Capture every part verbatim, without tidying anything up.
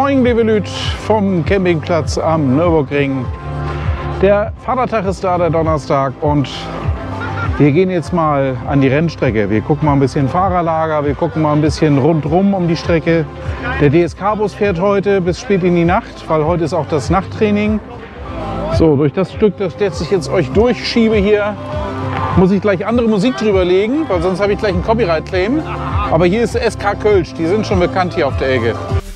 Moin, liebe Leute vom Campingplatz am Nürburgring. Der Vatertag ist da, der Donnerstag, und wir gehen jetzt mal an die Rennstrecke. Wir gucken mal ein bisschen Fahrerlager, wir gucken mal ein bisschen rundrum um die Strecke. Der D S K-Bus fährt heute bis spät in die Nacht, weil heute ist auch das Nachttraining. So, durch das Stück, das ich jetzt euch durchschiebe hier, muss ich gleich andere Musik drüber legen, weil sonst habe ich gleich einen Copyright-Claim. Aber hier ist S K Kölsch, die sind schon bekannt hier auf der Ecke.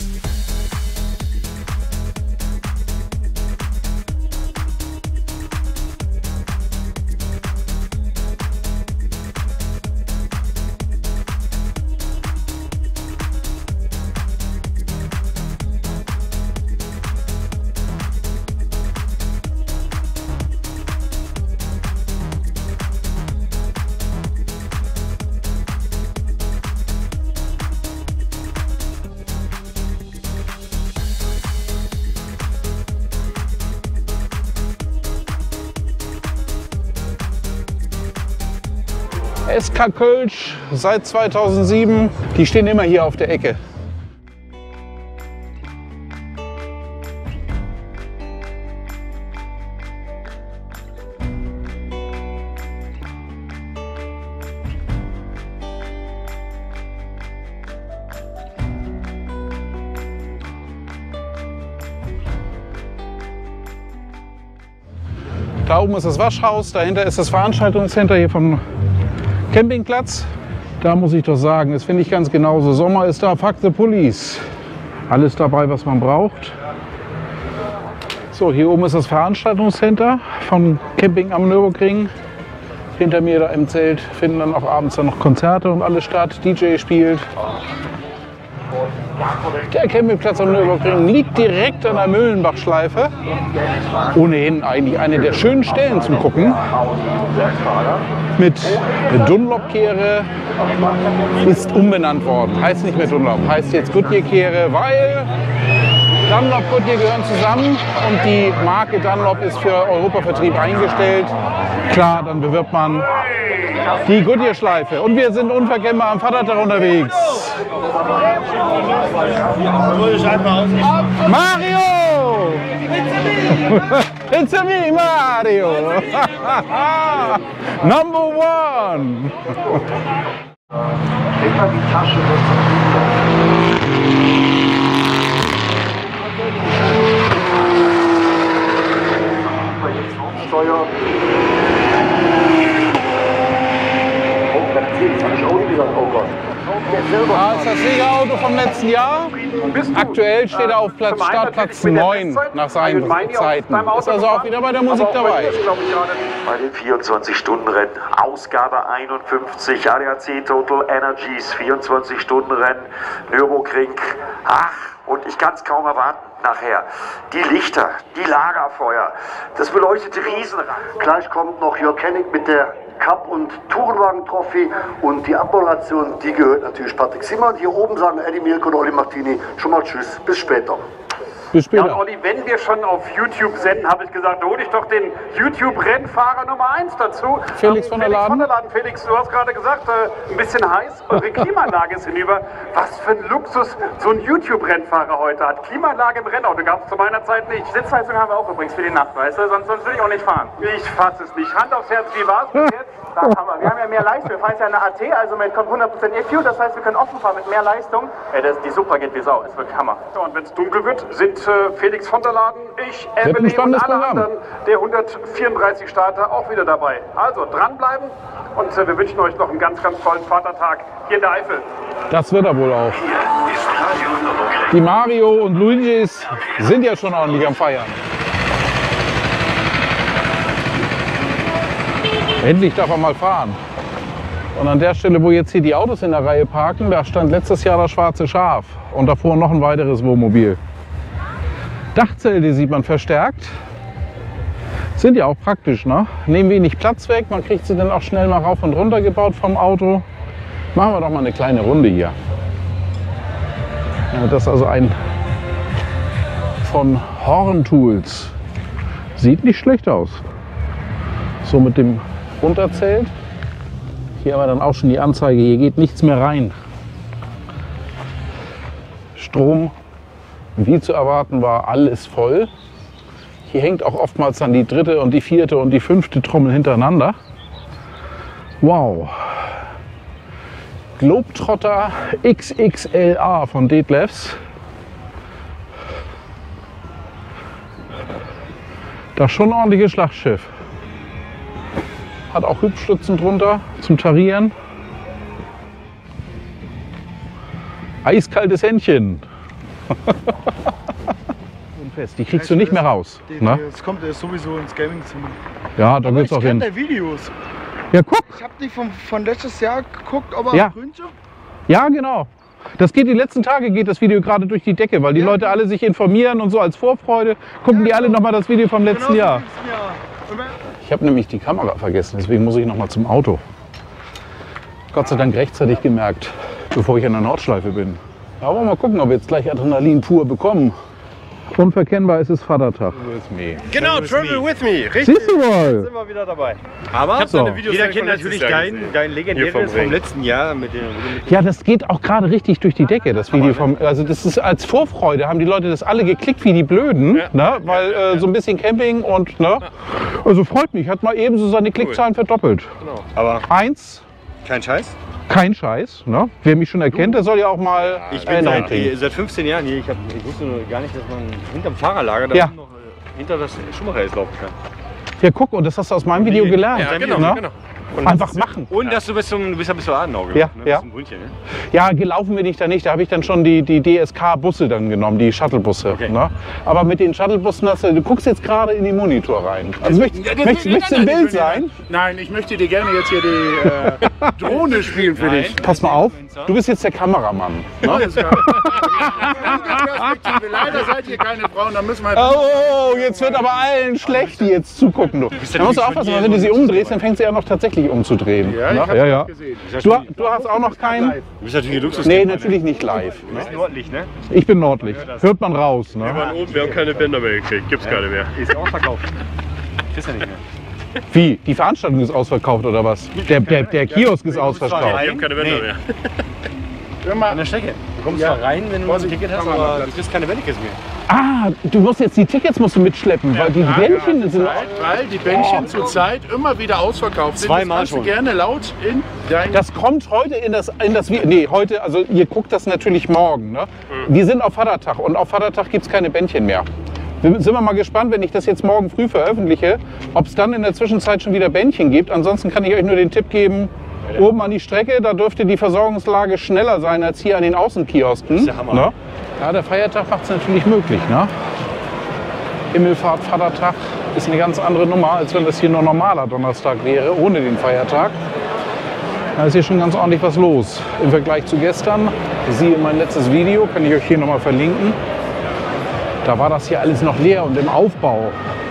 S K Kölsch seit zweitausendsieben, die stehen immer hier auf der Ecke. Da oben ist das Waschhaus, dahinter ist das Veranstaltungscenter hier vom Campingplatz. Da muss ich doch sagen, das finde ich ganz genauso. Sommer ist da, fuck the police. Alles dabei, was man braucht. So, hier oben ist das Veranstaltungscenter von Camping am Nürburgring. Hinter mir da im Zelt finden dann auch abends dann noch Konzerte und alles statt. D J spielt. Der Campingplatz am Nürburgring liegt direkt an der Müllenbachschleife. Ohnehin eigentlich eine der schönen Stellen zum Gucken. Mit Dunlop-Kehre ist umbenannt worden. Heißt nicht mehr Dunlop, heißt jetzt Goodyear-Kehre, weil Dunlop und Goodyear gehören zusammen und die Marke Dunlop ist für Europavertrieb eingestellt. Klar, dann bewirbt man die Goodyear-Schleife. Und wir sind unverkennbar am Vatertag unterwegs. Mario! It's a me, Mario! Number one! Immer die Tasche Steuer. Oh Gott. Das ist das Siegerauto vom letzten Jahr. Aktuell steht er auf Platz, Startplatz neun nach seinen Zeiten. Ist also auch wieder bei der Musik dabei. Bei den vierundzwanzig-Stunden-Rennen, Ausgabe einundfünfzig, A D A C Total Energies, vierundzwanzig-Stunden-Rennen, Nürburgring. Ach, und ich kann es kaum erwarten nachher. Die Lichter, die Lagerfeuer, das beleuchtete Riesenrad. Gleich kommt noch Jörg Hennig mit der Cup- und Tourenwagen-Trophy, und die Abmoderation, die gehört natürlich Patrick Simmer. Und hier oben sagen Eddie Mielke und Olli Martini schon mal Tschüss, bis später. Bis später. Ja, Olli, wenn wir schon auf YouTube senden, habe ich gesagt, hol ich doch den YouTube-Rennfahrer Nummer eins dazu. Felix von der Felix Laden. von der Laden. Felix, du hast gerade gesagt, äh, ein bisschen heiß, eure Klimaanlage ist hinüber. Was für ein Luxus so ein YouTube-Rennfahrer heute hat. Klimaanlage im Rennauto gab es zu meiner Zeit nicht. Sitzheizung haben wir auch übrigens für die Nacht, weißt du? Sonst, sonst will ich auch nicht fahren. Ich fasse es nicht. Hand aufs Herz, wie war es bis jetzt? Da haben wir. wir haben ja mehr Leistung. Wir fahren jetzt ja eine A T, also mit hundert Prozent E-Fuel. Das heißt, wir können offen fahren mit mehr Leistung. Ey, das, die Super geht wie Sau. Ist wirklich Hammer. So, und wenn es dunkel wird, sind äh, Felix von der Laden, ich, Emily und alle anderen der hundertvierunddreißig Starter auch wieder dabei. Also dranbleiben, und äh, wir wünschen euch noch einen ganz, ganz tollen Vatertag hier in der Eifel. Das wird er wohl auch. Die Mario und Luigis sind ja schon ordentlich am Feiern. Endlich darf er mal fahren. Und an der Stelle, wo jetzt hier die Autos in der Reihe parken, da stand letztes Jahr das schwarze Schaf und davor noch ein weiteres Wohnmobil. Dachzelte sieht man verstärkt. Sind ja auch praktisch, ne? Nehmen wenig Platz weg, man kriegt sie dann auch schnell mal rauf und runter gebaut vom Auto. Machen wir doch mal eine kleine Runde hier. Ja, das ist also ein von Horn Tools. Sieht nicht schlecht aus. So mit dem Unterzelt. Hier haben wir dann auch schon die Anzeige, hier geht nichts mehr rein. Strom Wie zu erwarten war alles voll. Hier hängt auch oftmals dann die dritte und die vierte und die fünfte Trommel hintereinander. Wow. Globetrotter X X L A von Detlefs. Das ist schon ein ordentliches Schlachtschiff. Hat auch Hüpfstützen drunter zum Tarieren. Eiskaltes Händchen. Und fest. Die kriegst du nicht mehr raus. Ne? Das kommt ja sowieso ins Gaming-Zimmer. Ja, da geht's auch hin. Ich kenne Videos. Ja, guck. Ich habe die von, von letztes Jahr geguckt, aber Ja. Grünche. Ja, genau. Das geht die letzten Tage geht das Video gerade durch die Decke, weil die Ja. Leute alle sich informieren und so als Vorfreude gucken Ja, die alle genau. noch mal das Video vom letzten Genau so Jahr. ging's mir. Und wenn- Ich habe nämlich die Kamera vergessen, deswegen muss ich noch mal zum Auto. Gott sei Dank rechtzeitig gemerkt, bevor ich an der Nordschleife bin. Aber mal gucken, ob wir jetzt gleich Adrenalin pur bekommen. Unverkennbar ist es Vatertag. Genau, Travel with me. Richtig. Siehst du wohl? Sind wir wieder dabei. Aber So. jeder kennt natürlich dein, dein legendäres vom letzten Jahr mit dem. Ja, das geht auch gerade richtig durch die Decke, das Video vom. Also das ist als Vorfreude, haben die Leute das alle geklickt wie die Blöden, ne? Weil äh, so ein bisschen Camping und ne? Also freut mich, hat mal eben so seine Klickzahlen verdoppelt. Aber Eins, kein Scheiß. kein Scheiß, ne? Wer mich schon erkennt, der soll ja auch mal Ich bin Erinnerung seit, kriegen. seit fünfzehn Jahren hier. Ich, hab, ich wusste nur gar nicht, dass man hinterm Fahrerlager da Ja. noch äh, hinter das Schumacher laufen kann. Ja, guck, und das hast du aus meinem Video gelernt. Ja, genau, ne? genau. Und Einfach machen. Und dass du bis zum, du bist ja bis zur Adenau Ja, gelaufen, ne? ja. Bis zum Brünnchen, ne? Ja, gelaufen bin ich da nicht. Da habe ich dann schon die, die D S K-Busse dann genommen, die Shuttle-Busse. Okay. Ne? Aber mit den Shuttle-Bussen hast du, du guckst jetzt gerade in den Monitor rein. Also möchtest, Ja, das- möchtest, nein, möchtest du nein, im ich Bild will ja- sein? Nein, ich möchte dir gerne jetzt hier die äh, Drohne spielen für dich. Pass mal auf, du bist jetzt der Kameramann. Alles klar. Perspektive. Leider seid ihr keine Frauen, da müssen wir. Oh, jetzt wird aber allen schlecht, die jetzt zugucken. Du. Da musst du aufpassen, weil wenn du sie umdrehst, dann fängt sie ja noch tatsächlich umzudrehen. Ja, ich Ne? hab's ja, ja. gesehen. Du, du hast auch noch keinen? Du bist natürlich ein Luxus. Nee, natürlich nicht live. Du bist nordlich, ne? Ich bin nordlich. Hört man raus. Ne? Oben, wir haben keine Bänder mehr gekriegt, gibt's keine mehr. Ist ausverkauft. Kriegst ja nicht mehr. Wie? Die Veranstaltung ist ausverkauft oder was? Der, der, der Kiosk ist ausverkauft. Wir haben keine Bänder mehr. Immer. An der Strecke. Du kommst zwar rein, wenn du ein Ticket hast, aber du kriegst keine Bändekes mehr. Ah, du musst jetzt die Tickets musst du mitschleppen, weil die Bändchen sind. Weil, weil die Bändchen zurzeit immer wieder ausverkauft sind. Zweimal das kannst du schon. gerne laut in dein. Das kommt heute in das, in das Vi- Nee, heute, also ihr guckt das natürlich morgen. Ne? Wir sind auf Vatertag und auf Vatertag gibt es keine Bändchen mehr. Wir sind wir mal gespannt, wenn ich das jetzt morgen früh veröffentliche, ob es dann in der Zwischenzeit schon wieder Bändchen gibt. Ansonsten kann ich euch nur den Tipp geben, oben an die Strecke, da dürfte die Versorgungslage schneller sein als hier an den Außenkiosken. ist der Hammer. Ne? Ja, der Feiertag macht es natürlich möglich. Ne? Himmelfahrt, Vatertag ist eine ganz andere Nummer, als wenn das hier nur normaler Donnerstag wäre, ohne den Feiertag. Da ist hier schon ganz ordentlich was los. Im Vergleich zu gestern, siehe mein letztes Video, kann ich euch hier nochmal verlinken. Da war das hier alles noch leer und im Aufbau.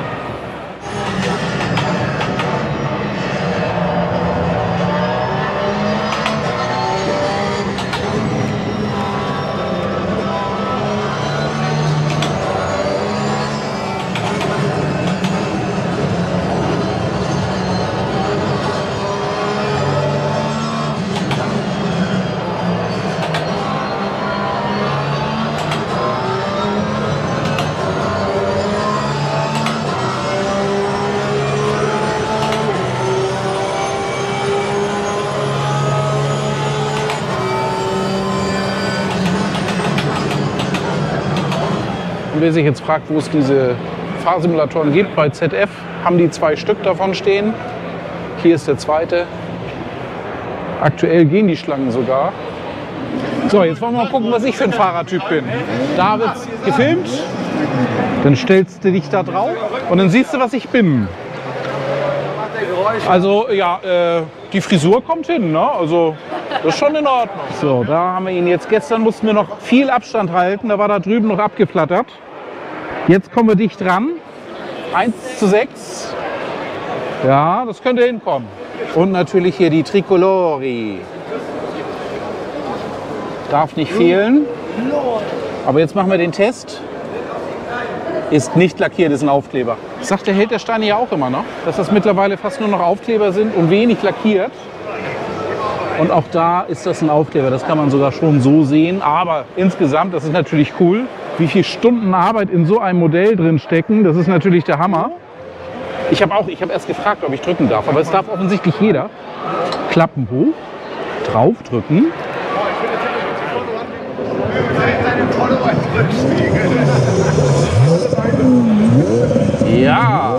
Und wer sich jetzt fragt, wo es diese Fahrsimulatoren gibt, bei Z F haben die zwei Stück davon stehen. Hier ist der zweite. Aktuell gehen die Schlangen sogar. So, jetzt wollen wir mal gucken, was ich für ein Fahrertyp bin. Da wird's gefilmt, dann stellst du dich da drauf und dann siehst du, was ich bin. Also ja, äh, die Frisur kommt hin, ne? Also das ist schon in Ordnung. So, da haben wir ihn jetzt. Gestern mussten wir noch viel Abstand halten, da war da drüben noch abgeflattert. Jetzt kommen wir dicht ran. eins zu sechs. Ja, das könnte hinkommen. Und natürlich hier die Tricolori. Darf nicht fehlen. Aber jetzt machen wir den Test. Ist nicht lackiert, ist ein Aufkleber. Das sagt der Held der Steine ja auch immer noch, dass das mittlerweile fast nur noch Aufkleber sind und wenig lackiert. Und auch da ist das ein Aufkleber, das kann man sogar schon so sehen. Aber insgesamt, das ist natürlich cool, wie viele Stunden Arbeit in so einem Modell drin stecken. Das ist natürlich der Hammer. Ich habe auch, ich habe erst gefragt, ob ich drücken darf, aber es darf offensichtlich jeder. Klappen hoch, draufdrücken. Ja.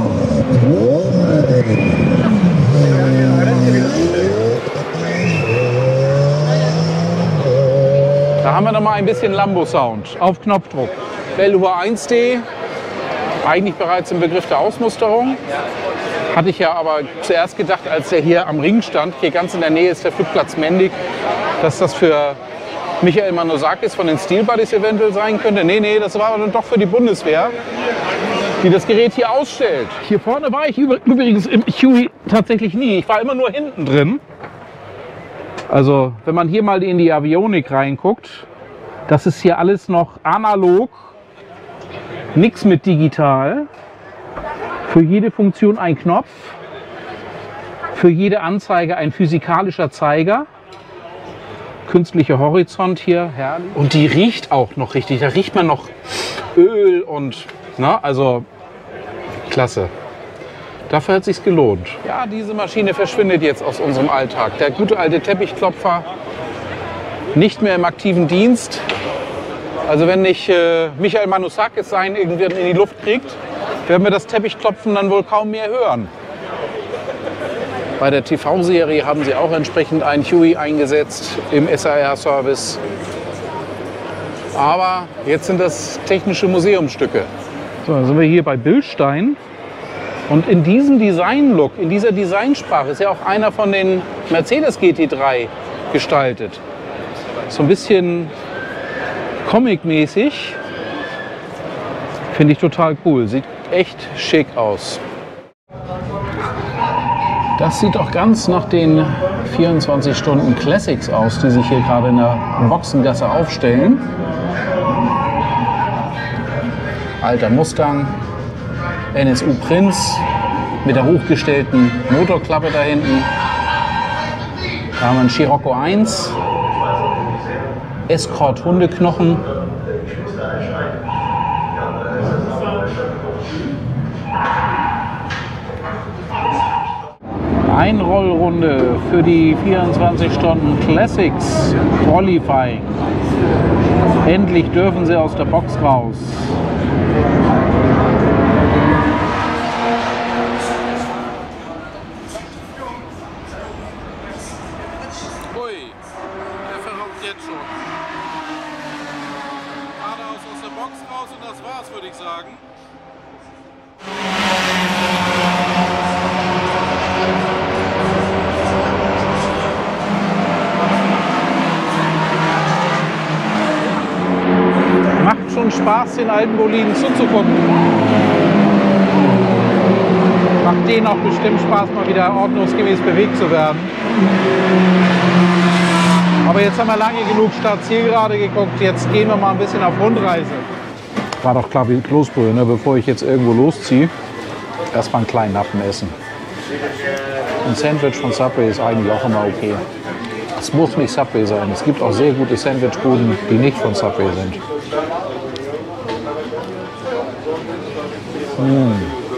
Da haben wir noch mal ein bisschen Lambo-Sound auf Knopfdruck. Belluhr eins D, eigentlich bereits im Begriff der Ausmusterung. Hatte ich ja aber zuerst gedacht, als der hier am Ring stand, hier ganz in der Nähe ist der Flugplatz Mendig, dass das für Michael Manosakis von den Steel Buddies eventuell sein könnte. Nee, nee, das war dann doch für die Bundeswehr, die das Gerät hier ausstellt. Hier vorne war ich übrigens im Huey tatsächlich nie. Ich war immer nur hinten drin. Also, wenn man hier mal in die Avionik reinguckt, das ist hier alles noch analog, nichts mit digital. Für jede Funktion ein Knopf, für jede Anzeige ein physikalischer Zeiger. Künstlicher Horizont hier, herrlich. Und die riecht auch noch richtig. Da riecht man noch Öl und, na, also klasse. Dafür hat es sich gelohnt. Ja, diese Maschine verschwindet jetzt aus unserem Alltag. Der gute alte Teppichklopfer nicht mehr im aktiven Dienst. Also wenn nicht äh, Michael Manosakis sein irgendwie in die Luft kriegt, werden wir das Teppichklopfen dann wohl kaum mehr hören. Bei der T V-Serie haben sie auch entsprechend einen Huey eingesetzt im S A R-Service. Aber jetzt sind das technische Museumsstücke. So, dann sind wir hier bei Bilstein. Und in diesem Design-Look, in dieser Designsprache ist ja auch einer von den Mercedes G T drei gestaltet. So ein bisschen comic-mäßig. Finde ich total cool. Sieht echt schick aus. Das sieht doch ganz nach den vierundzwanzig Stunden Classics aus, die sich hier gerade in der Boxengasse aufstellen. Alter Mustang, N S U Prinz mit der hochgestellten Motorklappe da hinten. Da haben wir einen Scirocco eins, Escort Hundeknochen. Einrollrunde für die vierundzwanzig Stunden Classics Qualifying. Endlich dürfen sie aus der Box raus. Ui, der verrückt jetzt schon. Geradeaus aus der Box raus und das war's, würde ich sagen. Macht schon Spaß, den alten Boliden zuzugucken. Macht denen auch bestimmt Spaß, mal wieder ordnungsgemäß bewegt zu werden. Aber jetzt haben wir lange genug Start-Zielgerade geguckt, jetzt gehen wir mal ein bisschen auf Rundreise. War doch klar wie Kloßbrühe, ne? Bevor ich jetzt irgendwo losziehe, erstmal einen kleinen Nappen essen. Ein Sandwich von Subway ist eigentlich auch immer okay. Es muss nicht Subway sein. Es gibt auch sehr gute Sandwichbuden, die nicht von Subway sind. Mmh.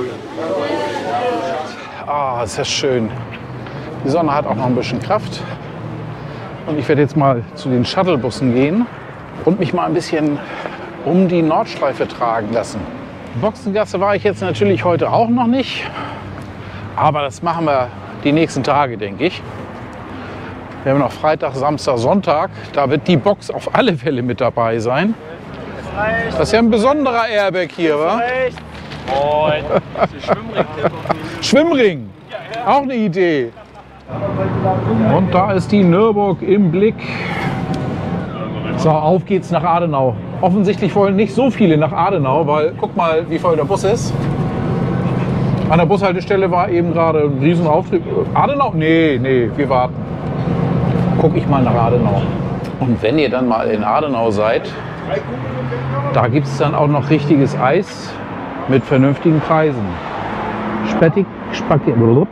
Ah, ist das schön. Die Sonne hat auch noch ein bisschen Kraft. Und ich werde jetzt mal zu den Shuttlebussen gehen und mich mal ein bisschen um die Nordschleife tragen lassen. Boxengasse war ich jetzt natürlich heute auch noch nicht. Aber das machen wir die nächsten Tage, denke ich. Wir haben noch Freitag, Samstag, Sonntag. Da wird die Box auf alle Fälle mit dabei sein. Das ist ja ein besonderer Airbag hier, wa? Moin. Schwimmring. Schwimmring. Auch eine Idee. Und da ist die Nürburg im Blick. So, auf geht's nach Adenau. Offensichtlich wollen nicht so viele nach Adenau, weil guck mal, wie voll der Bus ist. An der Bushaltestelle war eben gerade ein Riesenauftrieb. Adenau? Nee, nee, wir warten. Guck ich mal nach Adenau. Und wenn ihr dann mal in Adenau seid, da gibt es dann auch noch richtiges Eis mit vernünftigen Preisen. Spaghetti, Spaghetti,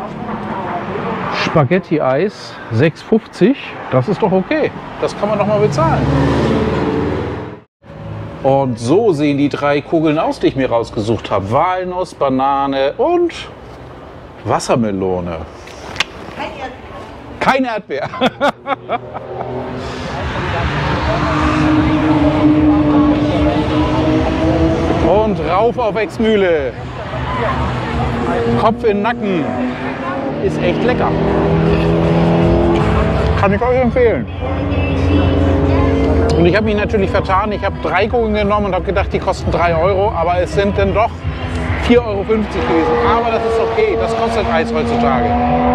Spaghetti-Eis sechs fünfzig, das ist doch okay. Das kann man doch mal bezahlen. Und so sehen die drei Kugeln aus, die ich mir rausgesucht habe. Walnuss, Banane und Wassermelone. Kein Erdbeer. Und rauf auf Exmühle. Kopf in den Nacken. Ist echt lecker. Kann ich euch empfehlen. Und ich habe mich natürlich vertan. Ich habe drei Kugeln genommen und habe gedacht, die kosten drei Euro. Aber es sind dann doch vier Euro fünfzig gewesen. Aber das ist okay. Das kostet Eis heutzutage.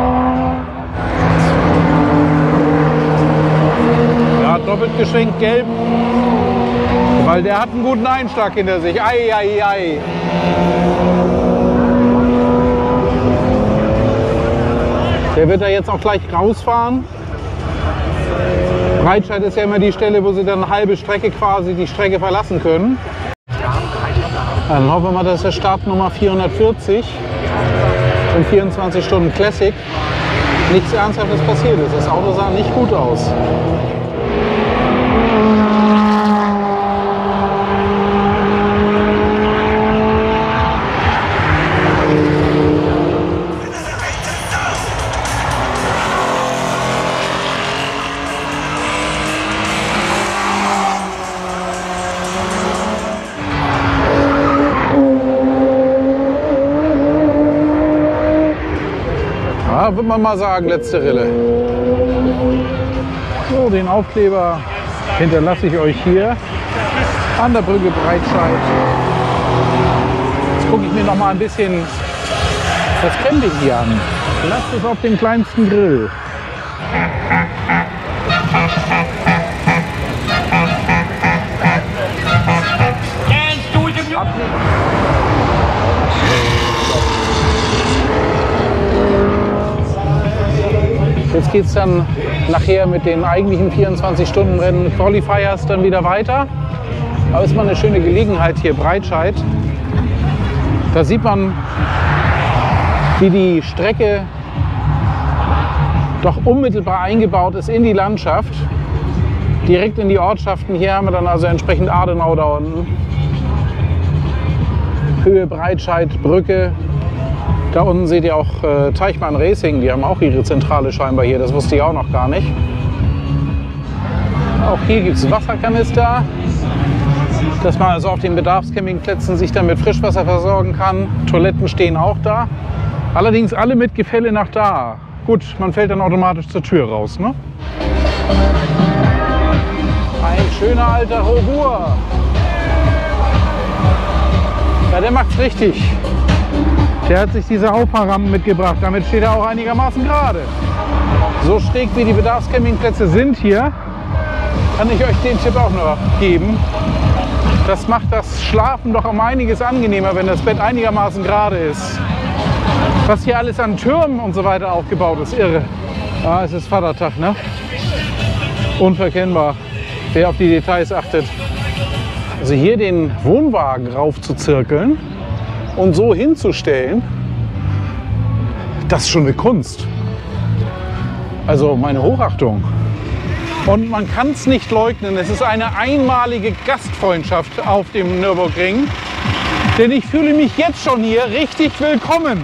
Ja, doppelt geschenkt gelb. Weil der hat einen guten Einschlag hinter sich. Ei, ei, ei. Der wird da jetzt auch gleich rausfahren. Breitscheid ist ja immer die Stelle, wo sie dann eine halbe Strecke quasi die Strecke verlassen können. Dann hoffen wir mal, dass der Startnummer vierhundertvierzig und vierundzwanzig Stunden Classic nichts Ernsthaftes passiert ist. Das Auto sah nicht gut aus. Ja, würde man mal sagen, letzte Rille. So, den Aufkleber hinterlasse ich euch hier an der Brücke Breitscheid. Jetzt gucke ich mir noch mal ein bisschen das Camping hier an. Lasst es auf dem kleinsten Grill. Jetzt geht es dann nachher mit den eigentlichen vierundzwanzig-Stunden-Rennen Qualifiers dann wieder weiter. Aber es ist mal eine schöne Gelegenheit hier, Breitscheid. Da sieht man, wie die Strecke doch unmittelbar eingebaut ist in die Landschaft. Direkt in die Ortschaften. Hier haben wir dann also entsprechend Adenau da unten. Höhe Breitscheid, Brücke. Da unten seht ihr auch äh, Teichmann Racing, die haben auch ihre Zentrale scheinbar hier, das wusste ich auch noch gar nicht. Auch hier gibt es Wasserkanister, dass man also auf den Bedarfscampingplätzen sich dann mit Frischwasser versorgen kann. Toiletten stehen auch da, allerdings alle mit Gefälle nach da. Gut, man fällt dann automatisch zur Tür raus, ne? Ein schöner alter Rogur. Ja, der macht's richtig. Der hat sich diese Auffahrrampen mitgebracht, damit steht er auch einigermaßen gerade. So schräg wie die Bedarfscampingplätze sind hier, kann ich euch den Tipp auch noch geben. Das macht das Schlafen doch um einiges angenehmer, wenn das Bett einigermaßen gerade ist. Was hier alles an Türmen und so weiter aufgebaut ist, irre. Ah, es ist Vatertag, ne? Unverkennbar, wer auf die Details achtet. Also hier den Wohnwagen rauf zu zirkeln und so hinzustellen, das ist schon eine Kunst. Also meine Hochachtung. Und man kann es nicht leugnen, es ist eine einmalige Gastfreundschaft auf dem Nürburgring. Denn ich fühle mich jetzt schon hier richtig willkommen.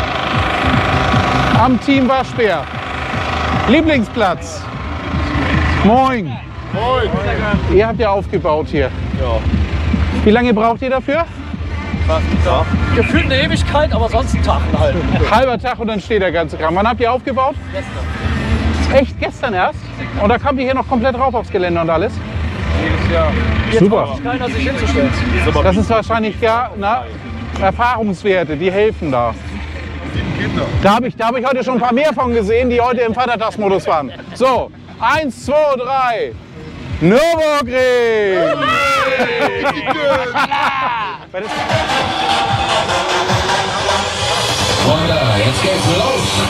Am Team Waschbär. Lieblingsplatz. Moin. Moin. Ihr habt ja aufgebaut hier. Ja. Wie lange braucht ihr dafür? Ja. Gefühlt eine Ewigkeit, aber sonst einen Tag halt. Halber Tag und dann steht der ganze Kram. Wann habt ihr aufgebaut? Gestern. Echt? Gestern erst? Und da kommt ihr hier noch komplett rauf aufs Gelände und alles? Jedes Jahr. Jetzt Super. braucht keiner sich hinzustellen. Das ist wahrscheinlich ja, na, Erfahrungswerte, die helfen da. Da habe ich, da hab ich heute schon ein paar mehr von gesehen, die heute im Vatertagsmodus waren. So, eins, zwei, drei. Nürburgring! Voilà, jetzt geht's los.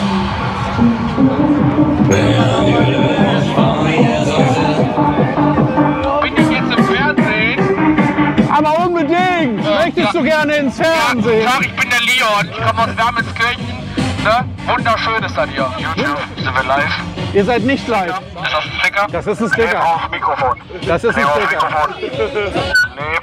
Bin ich jetzt im Fernsehen? Aber unbedingt! Möchtest du gerne ins Fernsehen? Ja, ich bin der Leon, ich komme aus Wermelskirchen. Ne? Wunderschön ist das hier. YouTube, sind wir live? Ihr seid nicht live. Ist das ein Sticker? Das ist ein Sticker. Nee, auf Mikrofon. Das ist ein Nee, auf Sticker. Mikrofon. Nee.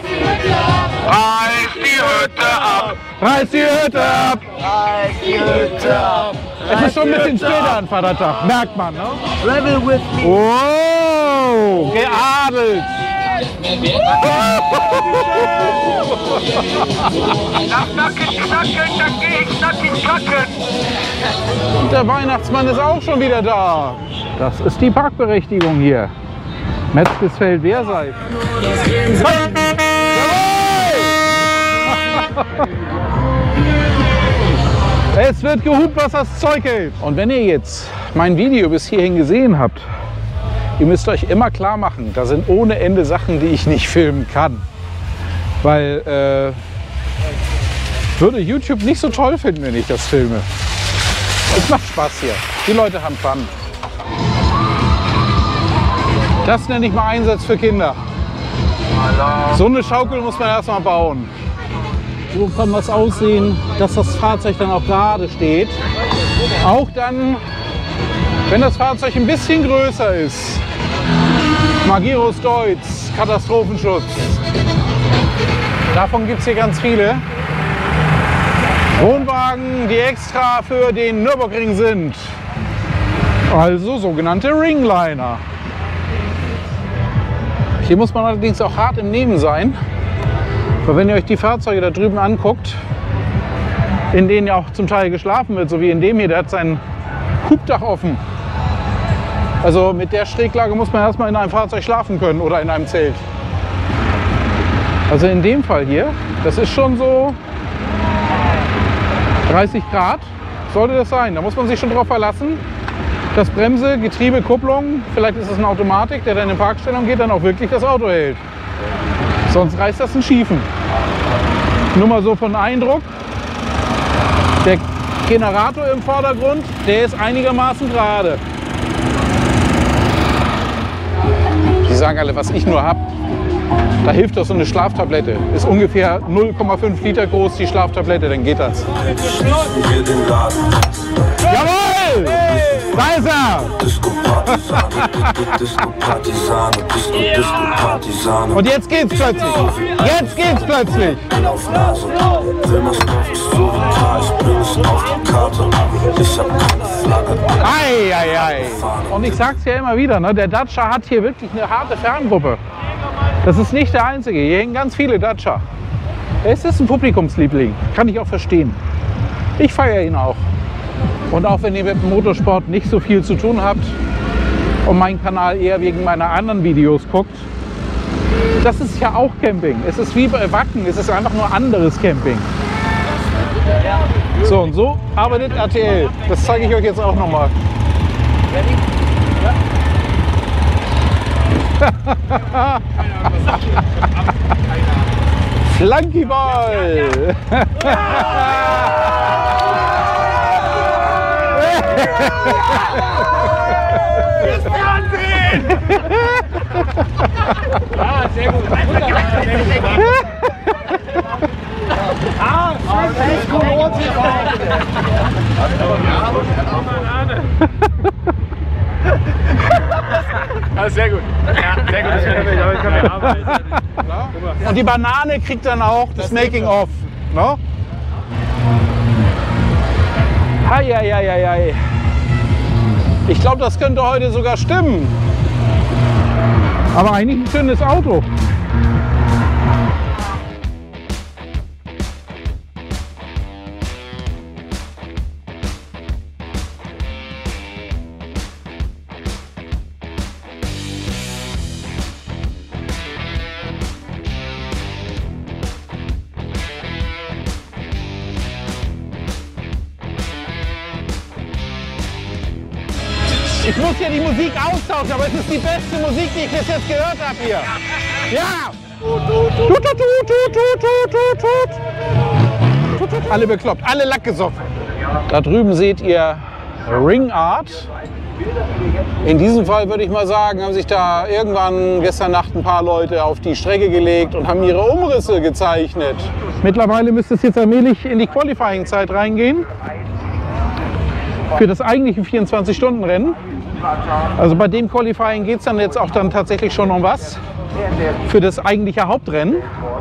Reiß die Hütte ab! Reiß die Hütte ab! Reiß die Hütte ab! Es ist schon ein bisschen später an Vatertag, merkt man, ne? Rebel with me! Wow! Geadelt! Nach Nacken knacken, dann geh ich nackig kacken! Und der Weihnachtsmann ist auch schon wieder da. Das ist die Parkberechtigung hier. Metzgesfeld-Werseif. Es wird gehupt, was das Zeug hält. Und wenn ihr jetzt mein Video bis hierhin gesehen habt, ihr müsst euch immer klar machen, da sind ohne Ende Sachen, die ich nicht filmen kann. Weil äh, würde YouTube nicht so toll finden, wenn ich das filme. Es macht Spaß hier. Die Leute haben Fun. Das nenne ich mal Einsatz für Kinder. So eine Schaukel muss man erstmal bauen. So kann das aussehen, dass das Fahrzeug dann auch gerade steht. Auch dann, wenn das Fahrzeug ein bisschen größer ist. Magirus Deutz, Katastrophenschutz. Davon gibt es hier ganz viele. Wohnwagen, die extra für den Nürburgring sind. Also sogenannte Ringliner. Hier muss man allerdings auch hart im Nehmen sein. Weil wenn ihr euch die Fahrzeuge da drüben anguckt, in denen ja auch zum Teil geschlafen wird, so wie in dem hier, der hat sein Hubdach offen. Also mit der Schräglage muss man erstmal in einem Fahrzeug schlafen können oder in einem Zelt. Also in dem Fall hier, das ist schon so dreißig Grad, sollte das sein. Da muss man sich schon drauf verlassen, dass Bremse, Getriebe, Kupplung, vielleicht ist es eine Automatik, der dann in Parkstellung geht, dann auch wirklich das Auto hält. Sonst reißt das einen Schiefen. Nur mal so von Eindruck. Der Generator im Vordergrund, der ist einigermaßen gerade. Die sagen alle, was ich nur habe. Da hilft doch so eine Schlaftablette. Ist ungefähr null Komma fünf Liter groß, die Schlaftablette, dann geht das. Jawohl! Da ist er! Und jetzt geht's plötzlich. Jetzt geht's plötzlich. Ei, ei, ei. Und ich sag's ja immer wieder, ne? Der Dacia hat hier wirklich eine harte Ferngruppe. Das ist nicht der einzige. Hier hängen ganz viele Dacia. Es ist ein Publikumsliebling. Kann ich auch verstehen. Ich feiere ihn auch. Und auch wenn ihr mit dem Motorsport nicht so viel zu tun habt und meinen Kanal eher wegen meiner anderen Videos guckt, das ist ja auch Camping. Es ist wie bei Wacken, es ist einfach nur anderes Camping. So und so arbeitet R T L. Das zeige ich euch jetzt auch nochmal. Flunkyball! Fürs Fernsehen! Ah, sehr gut. Ah, Ah, sehr gut. Ja, sehr gut. Das kann man arbeiten. Und die Banane kriegt dann auch das, das Making-of. No? Hei, hei, hei, hei. Ich glaube, das könnte heute sogar stimmen. Aber eigentlich ein schönes Auto. Ich muss hier die Musik austauschen, aber es ist die beste Musik, die ich bis jetzt gehört habe hier. Ja! Tut, tut, tut, tut, tut, tut, tut. Alle bekloppt, alle lackgesoffen. Da drüben seht ihr Ring Art. In diesem Fall würde ich mal sagen, haben sich da irgendwann gestern Nacht ein paar Leute auf die Strecke gelegt und haben ihre Umrisse gezeichnet. Mittlerweile müsste es jetzt allmählich in die Qualifying-Zeit reingehen. für das eigentliche vierundzwanzig-Stunden-Rennen. Also bei dem Qualifying geht es dann jetzt auch dann tatsächlich schon um was für das eigentliche Hauptrennen.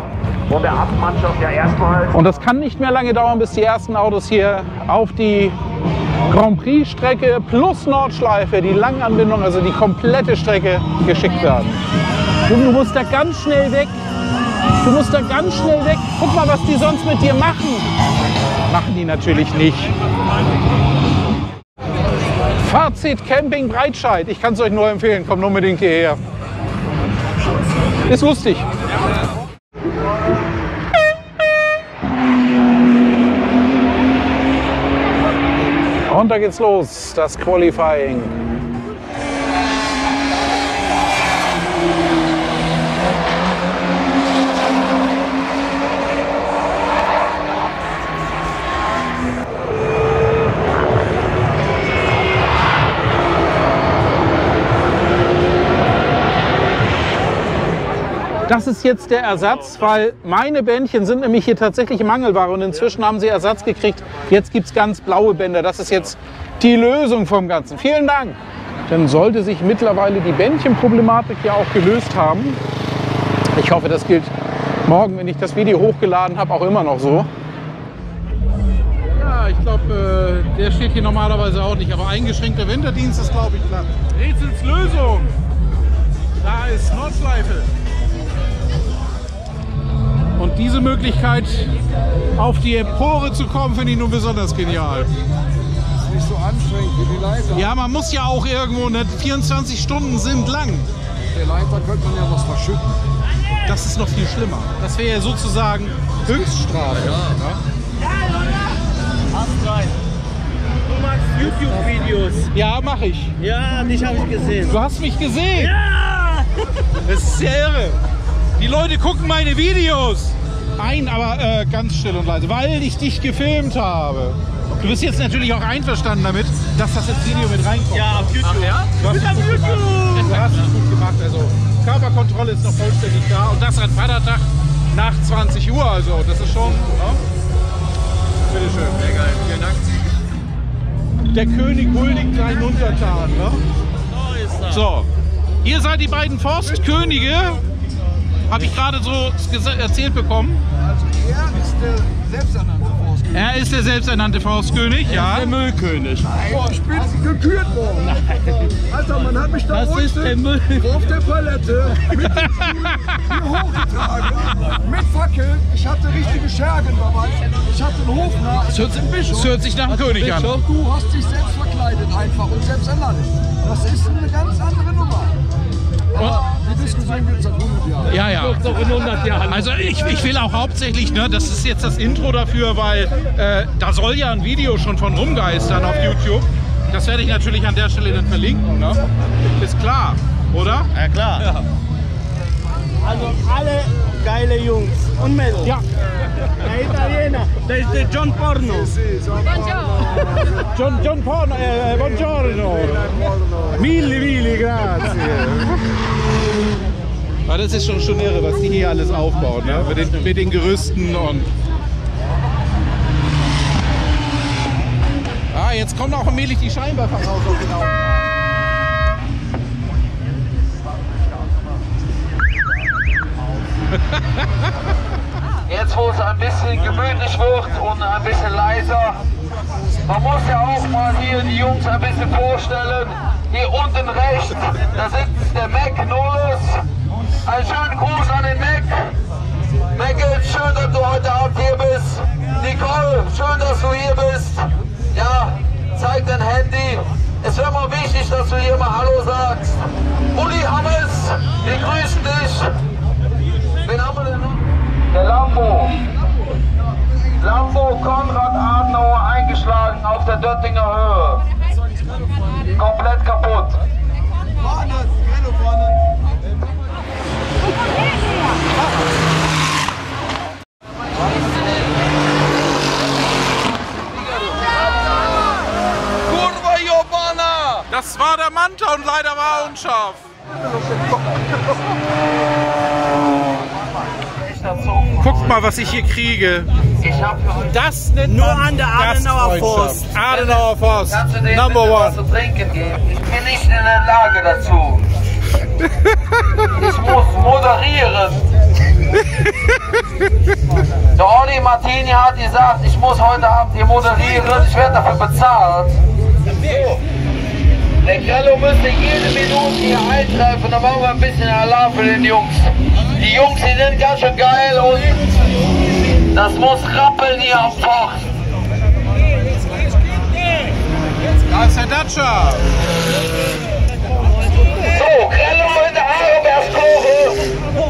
Und das kann nicht mehr lange dauern, bis die ersten Autos hier auf die Grand Prix-Strecke plus Nordschleife, die Langanbindung, also die komplette Strecke geschickt werden. Und du musst da ganz schnell weg. Du musst da ganz schnell weg. Guck mal, was die sonst mit dir machen. Machen die natürlich nicht. Fazit Camping Breitscheid. Ich kann es euch nur empfehlen. Kommt unbedingt hierher. Ist lustig. Und da geht's los, das Qualifying. Das ist jetzt der Ersatz, weil meine Bändchen sind nämlich hier tatsächlich Mangelware und inzwischen haben sie Ersatz gekriegt. Jetzt gibt es ganz blaue Bänder. Das ist jetzt die Lösung vom Ganzen. Vielen Dank. Dann sollte sich mittlerweile die Bändchenproblematik ja auch gelöst haben. Ich hoffe, das gilt morgen, wenn ich das Video hochgeladen habe, auch immer noch so. Ja, ich glaube, der steht hier normalerweise auch nicht, aber eingeschränkter Winterdienst ist, glaube ich, glatt. Rätselslösung. Da ist Nordschleife. Und diese Möglichkeit, auf die Empore zu kommen, finde ich nun besonders genial. Das ist nicht so anstrengend wie die Leiter. Ja, man muss ja auch irgendwo, ne, vierundzwanzig Stunden sind lang. Der Leiter könnte man ja was verschütten. Das ist noch viel schlimmer. Das wäre ja sozusagen Höchststrafe. Ja. Hast rein. Du magst YouTube-Videos. Ja, mache ich. Ja, dich habe ich gesehen. Du hast mich gesehen? Ja! Das ist ja irre. Die Leute gucken meine Videos. Nein, aber äh, ganz still und leise, weil ich dich gefilmt habe. Du bist jetzt natürlich auch einverstanden damit, dass das ins Video mit reinkommt. Ja, auf YouTube. Ach, ja? Du hast, auf YouTube. Gut, du hast es gut gemacht. Also Körperkontrolle ist noch vollständig da. Und das an Vatertag nach zwanzig Uhr. Also das ist schon... Ja? Bitte schön. Sehr geil. Vielen Dank. Der König huldigt seinen Untertanen. Ne? So ist das. So, ihr seid die beiden Forstkönige. Habe ich gerade so erzählt bekommen. Also er ist der selbsternannte Forstkönig. Er ist der selbsternannte Forstkönig, ja. Der Müllkönig. Boah, ich bin gekürt worden. Nein. Alter, man hat mich da Das ist der Müll. auf der Palette mit dem Stuhl hier hochgetragen, mit Fackeln. Ich hatte richtige Schergen dabei. Ich hatte einen Hofnarr. Das hört, das hört sich nach dem König an. Du hast dich selbst verkleidet einfach und selbst ernannt. Das ist eine ganz andere Nummer. Aber die Diskussion gibt es seit hundert Jahren. Ja, ja. Auch in hundert Jahren. Also ich, ich will auch hauptsächlich, ne, das ist jetzt das Intro dafür, weil äh, da soll ja ein Video schon von rumgeistern auf YouTube. Das werde ich natürlich an der Stelle dann verlinken, ne? Ist klar, oder? Ja, klar. Ja. Also alle geile Jungs und Mädels. Ja. Der Italiener, der ist der John Porno. John, John Porno, äh, buongiorno. Mille, mille, grazie. Aber das ist schon, schon irre, was die hier alles aufbauen, ne? Mit den, mit den Gerüsten und... Ah, jetzt kommen auch allmählich die Scheinwerfer raus. Genau. Jetzt, wo es ein bisschen gemütlich wird und ein bisschen leiser, man muss ja auch mal hier die Jungs ein bisschen vorstellen. Hier unten rechts, da sitzt der Mac Nolus. Einen schönen Gruß an den Mac. Mac, schön, dass du heute Abend hier bist. Nicole, schön, dass du hier bist. Ja, zeig dein Handy. Es wäre mal wichtig, dass du hier mal Hallo sagst. Uli Hammes, wir grüßen dich. Wen haben wir denn noch? Der Lambo. Lambo Konrad Adenauer eingeschlagen auf der Döttinger Höhe. Komplett kaputt. Vorne, Renault vorne. Kurwa Jobana! Das war der Manta und leider war er unscharf. Echter Zug. Guckt mal, was ich hier kriege. Das nennt Nur an der Adenauer Forst. Adenauer Forst. Kannst du denen Number bitte one. was zu trinken geben? Ich bin nicht in der Lage dazu. Ich muss moderieren. Der Olli Martini hat gesagt, ich muss heute Abend hier moderieren. Ich werde dafür bezahlt. Der Grello müsste jede Minute hier eintreffen. Dann machen wir ein bisschen Alarm für den Jungs. Die Jungs, die sind ganz schön geil und das muss rappeln hier am Forst. Da ist der Datscher. So, Grello in der Arobertskurve.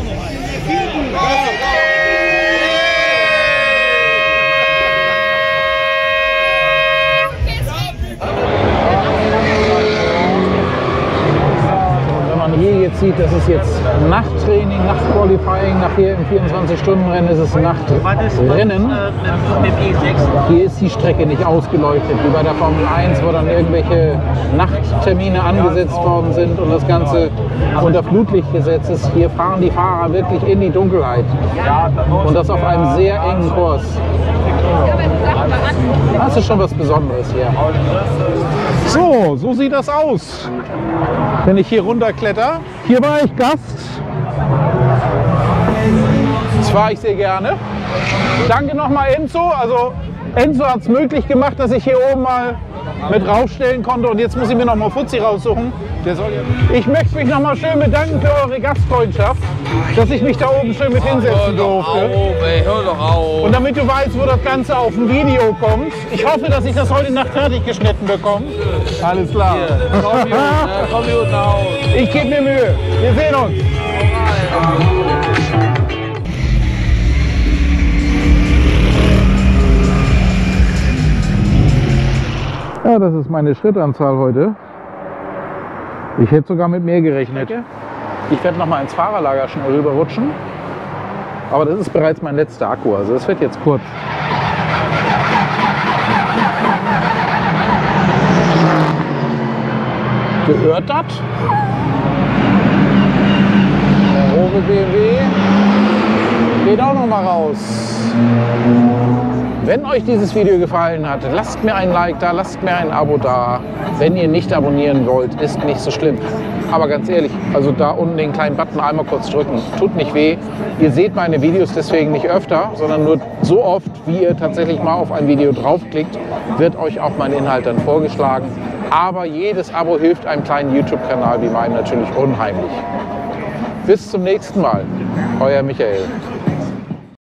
Wenn man hier jetzt sieht, das ist jetzt Nachttraining, Nachtqualifying, nachher im vierundzwanzig-Stunden-Rennen ist es Nachtrennen. Hier ist die Strecke nicht ausgeleuchtet, wie bei der Formel eins, wo dann irgendwelche Nachttermine angesetzt worden sind und das Ganze unter Flutlicht gesetzt ist. Hier fahren die Fahrer wirklich in die Dunkelheit und das auf einem sehr engen Kurs. Das ist schon was Besonderes hier. So, so sieht das aus, wenn ich hier runterkletter. Hier war ich Gast. Das fahre ich sehr gerne. Danke nochmal Enzo. Also Enzo hat es möglich gemacht, dass ich hier oben mal mit rausstellen konnte. Und jetzt muss ich mir noch mal Fuzzi raussuchen. Der soll ja ich möchte mich noch mal schön bedanken für eure Gastfreundschaft, dass ich mich da oben schön mit hinsetzen durfte. Hör doch auf. Und damit du weißt, wo das Ganze auf dem Video kommt. Ich hoffe, dass ich das heute Nacht fertig geschnitten bekomme. Alles klar. Hier, komm gut, ne? Komm gut nach Hause. Ich gebe mir Mühe. Wir sehen uns. Ja, das ist meine Schrittanzahl heute. Ich hätte sogar mit mehr gerechnet. Ich werde noch mal ins Fahrerlager schnell rüberrutschen. Aber das ist bereits mein letzter Akku, also es wird jetzt kurz. Gehört das? Der rote B M W geht auch noch mal raus. Wenn euch dieses Video gefallen hat, lasst mir ein Like da, lasst mir ein Abo da. Wenn ihr nicht abonnieren wollt, ist nicht so schlimm. Aber ganz ehrlich, also da unten den kleinen Button einmal kurz drücken, tut nicht weh. Ihr seht meine Videos deswegen nicht öfter, sondern nur so oft, wie ihr tatsächlich mal auf ein Video draufklickt, wird euch auch mein Inhalt dann vorgeschlagen. Aber jedes Abo hilft einem kleinen YouTube-Kanal wie meinem natürlich unheimlich. Bis zum nächsten Mal, euer Michael.